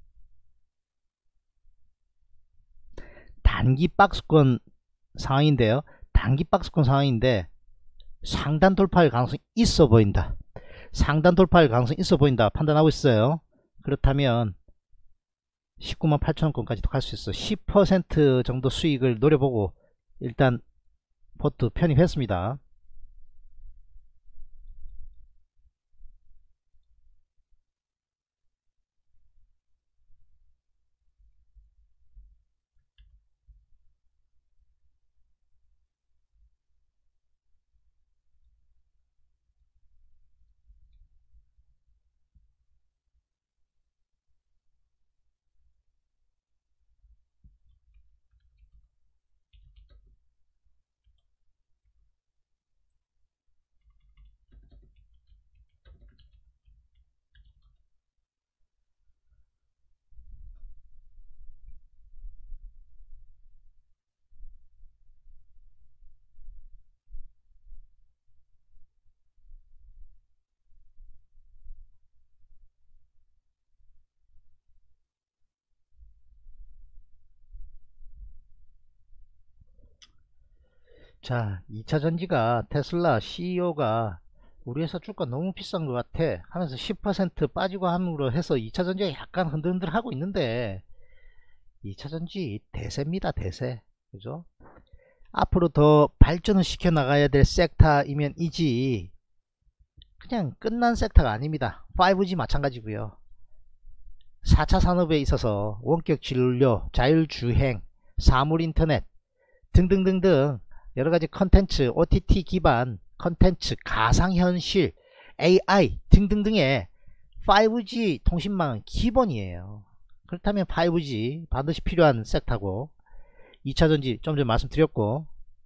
S2: 단기 박스권 상황인데요. 단기 박스권 상황인데 상단 돌파할 가능성이 있어 보인다. 상단 돌파할 가능성이 있어 보인다 판단하고 있어요. 그렇다면 19만 8천원권까지도 갈 수 있어. 10% 정도 수익을 노려보고 일단 포트 편입했습니다. 자, 2차전지가 테슬라 CEO가 우리 회사 주가 너무 비싼 것 같아 하면서 10% 빠지고 함으로 해서 2차전지가 약간 흔들흔들 하고 있는데 2차전지 대세입니다. 대세. 그죠? 앞으로 더 발전을 시켜 나가야 될 섹터이면 이지 그냥 끝난 섹터가 아닙니다. 5G 마찬가지고요. 4차 산업에 있어서 원격 진료, 자율주행, 사물인터넷 등등등등 여러가지 컨텐츠, OTT 기반 컨텐츠, 가상현실, AI 등등등의 5G 통신망은 기본이에요. 그렇다면 5G 반드시 필요한 섹터고 2차전지 좀 전에 말씀드렸고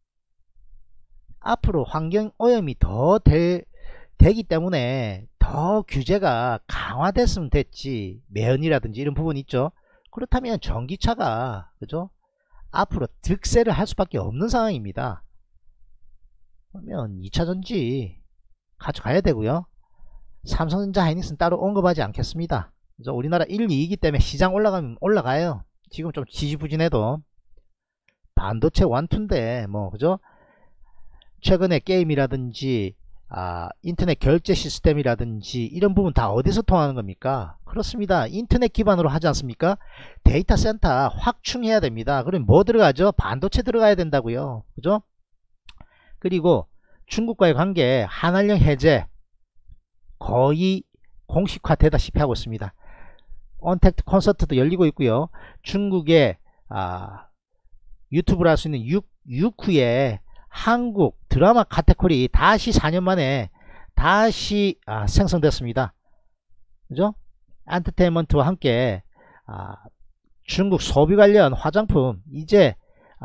S2: 앞으로 환경오염이 더 되기 때문에 더 규제가 강화됐으면 됐지. 매연이라든지 이런 부분이 있죠. 그렇다면 전기차가 그죠? 앞으로 득세를 할 수밖에 없는 상황입니다. 그러면 2차전지 가져가야 되고요. 삼성전자 하이닉스는 따로 언급하지 않겠습니다. 그죠? 우리나라 1, 2이기 때문에 시장 올라가면 올라가요. 지금 좀 지지부진해도 반도체 완투인데 뭐 그죠? 최근에 게임이라든지 인터넷 결제 시스템이라든지 이런 부분 다 어디서 통하는 겁니까? 그렇습니다. 인터넷 기반으로 하지 않습니까? 데이터 센터 확충해야 됩니다. 그럼 뭐 들어가죠? 반도체 들어가야 된다고요. 그죠? 그리고 중국과의 관계 한한령 해제 거의 공식화되다시피 하고 있습니다. 언택트 콘서트도 열리고 있고요. 중국의 유튜브를 할 수 있는 유쿠의 한국 드라마 카테고리 다시 4년 만에 다시 생성됐습니다. 그죠? 엔터테인먼트와 함께 중국 소비 관련 화장품 이제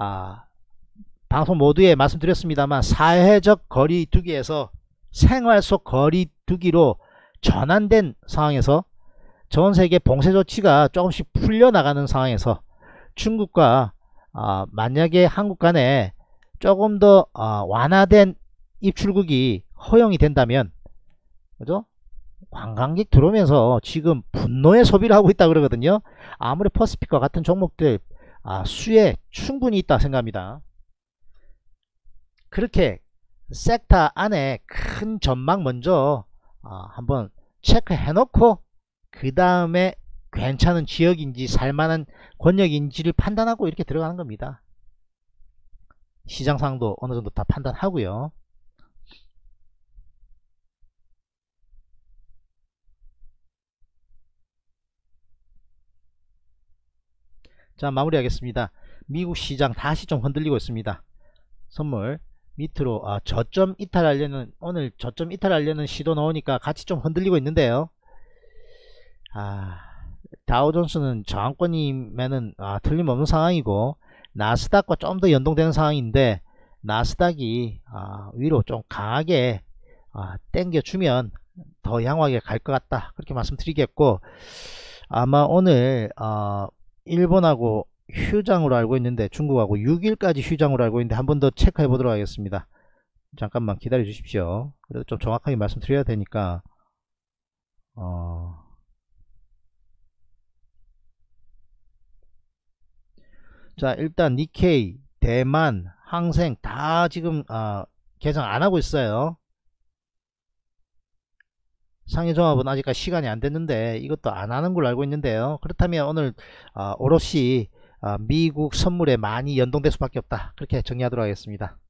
S2: 방송 모두에 말씀드렸습니다만 사회적 거리두기에서 생활 속 거리두기로 전환된 상황에서 전세계 봉쇄 조치가 조금씩 풀려나가는 상황에서 중국과 만약에 한국 간에 조금 더 완화된 입출국이 허용이 된다면 그죠? 관광객 들어오면서 지금 분노의 소비를 하고 있다 그러거든요. 아무리 퍼시픽과 같은 종목들 수에 충분히 있다 생각합니다. 그렇게 섹터 안에 큰 전망 먼저 한번 체크해 놓고 그 다음에 괜찮은 지역인지 살만한 권역인지를 판단하고 이렇게 들어가는 겁니다. 시장상도 어느 정도 다 판단하고요. 자, 마무리하겠습니다. 미국 시장 다시 좀 흔들리고 있습니다. 선물 밑으로 저점 이탈하려는 오늘 저점 이탈하려는 시도 나오니까 같이 좀 흔들리고 있는데요. 다우존스는 저항권이면은 틀림없는 상황이고 나스닥과 좀 더 연동되는 상황인데 나스닥이 위로 좀 강하게 땡겨주면 더 양호하게 갈 것 같다 그렇게 말씀드리겠고, 아마 오늘 일본하고 휴장으로 알고 있는데 중국하고 6일까지 휴장으로 알고 있는데 한 번 더 체크해 보도록 하겠습니다. 잠깐만 기다려 주십시오. 그래도 좀 정확하게 말씀드려야 되니까 자, 일단 니케이, 대만, 항생 다 지금 개장 안 하고 있어요. 상해종합은 아직까지 시간이 안 됐는데 이것도 안 하는 걸로 알고 있는데요. 그렇다면 오늘 오롯이 미국 선물에 많이 연동될 수밖에 없다 그렇게 정리하도록 하겠습니다.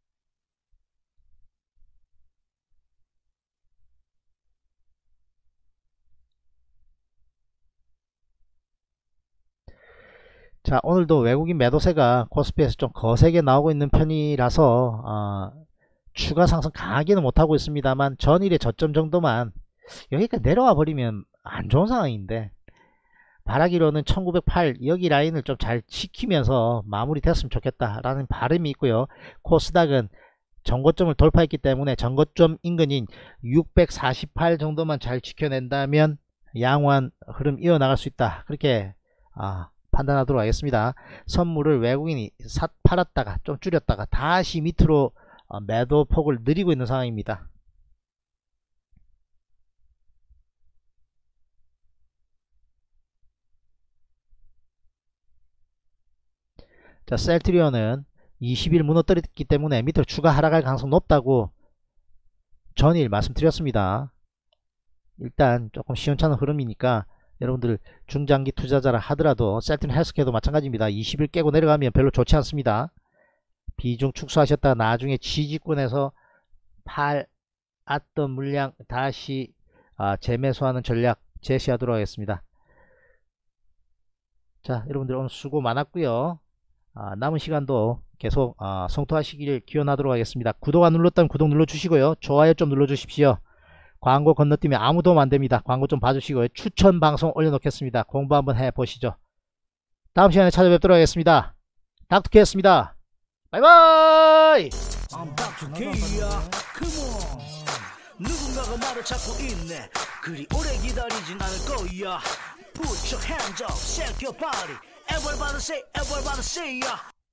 S2: 자, 오늘도 외국인 매도세가 코스피에서 좀 거세게 나오고 있는 편이라서 추가 상승 강하게는 못하고 있습니다만 전일의 저점 정도만 여기까지 내려와 버리면 안 좋은 상황인데, 바라기로는 1908 여기 라인을 좀 잘 지키면서 마무리 됐으면 좋겠다 라는 바람이 있고요. 코스닥은 전고점을 돌파했기 때문에 전고점 인근인 648 정도만 잘 지켜낸다면 양호한 흐름 이어나갈 수 있다 그렇게 판단하도록 하겠습니다. 선물을 외국인이 팔았다가 좀 줄였다가 다시 밑으로 매도 폭을 늘리고 있는 상황입니다. 자, 셀트리온은 20일 무너뜨렸기 때문에 밑으로 추가 하락할 가능성 높다고 전일 말씀드렸습니다. 일단 조금 시원찮은 흐름이니까 여러분들 중장기 투자자라 하더라도 셀트리온 헬스케어도 마찬가지입니다. 20일 깨고 내려가면 별로 좋지 않습니다. 비중 축소하셨다가 나중에 지지권에서 팔았던 물량 다시 재매수하는 전략 제시하도록 하겠습니다. 자, 여러분들 오늘 수고 많았고요. 남은 시간도 계속 성토하시길 기원하도록 하겠습니다. 구독 안 눌렀다면 구독 눌러주시고요. 좋아요 좀 눌러주십시오. 광고 건너뛰면 아무 도움 안됩니다. 광고 좀 봐주시고요. 추천 방송 올려놓겠습니다. 공부 한번 해보시죠. 다음 시간에 찾아뵙도록 하겠습니다. 닥터케였습니다. 바이바이.
S1: 누군가가 말을 찾고 있네. 그리 오래 기다리진 않을 거야. Put your hands up, shake your body. Everybody say, everybody say, yeah.